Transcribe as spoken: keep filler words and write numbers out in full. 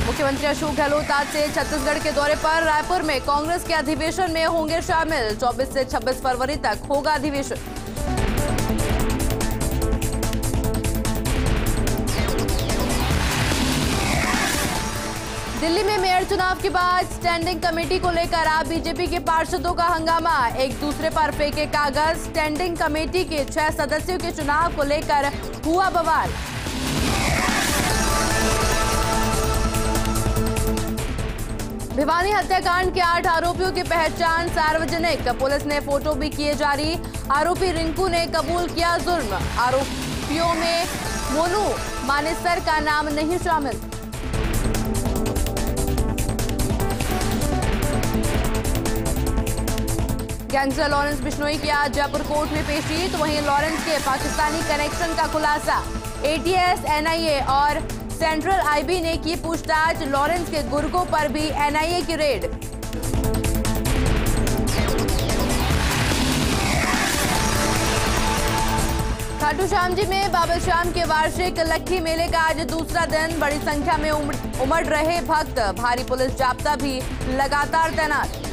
मुख्यमंत्री अशोक गहलोत आज से छत्तीसगढ़ के दौरे पर। रायपुर में कांग्रेस के अधिवेशन में होंगे शामिल। चौबीस से छब्बीस फरवरी तक होगा अधिवेशन। दिल्ली में मेयर चुनाव के बाद स्टैंडिंग कमेटी को लेकर आप बीजेपी के पार्षदों का हंगामा। एक दूसरे पर फेंके कागज। स्टैंडिंग कमेटी के छह सदस्यों के चुनाव को लेकर हुआ बवाल। भिवानी हत्याकांड के आठ आरोपियों की पहचान सार्वजनिक। पुलिस ने फोटो भी किए जारी। आरोपी रिंकू ने कबूल किया जुर्म। आरोपियों में मोनू मानेसर का नाम नहीं शामिल। गैंगस्टर लॉरेंस बिश्नोई की आज जयपुर कोर्ट में पेशी। तो वहीं लॉरेंस के पाकिस्तानी कनेक्शन का खुलासा। एटीएस, एनआईए और सेंट्रल आईबी ने की पूछताछ। लॉरेंस के गुर्गों पर भी एनआईए की रेड। खाटू श्याम जी में बाबा श्याम के वार्षिक लक्खी मेले का आज दूसरा दिन। बड़ी संख्या में उमड़ रहे भक्त। भारी पुलिस जाब्ता भी लगातार तैनात।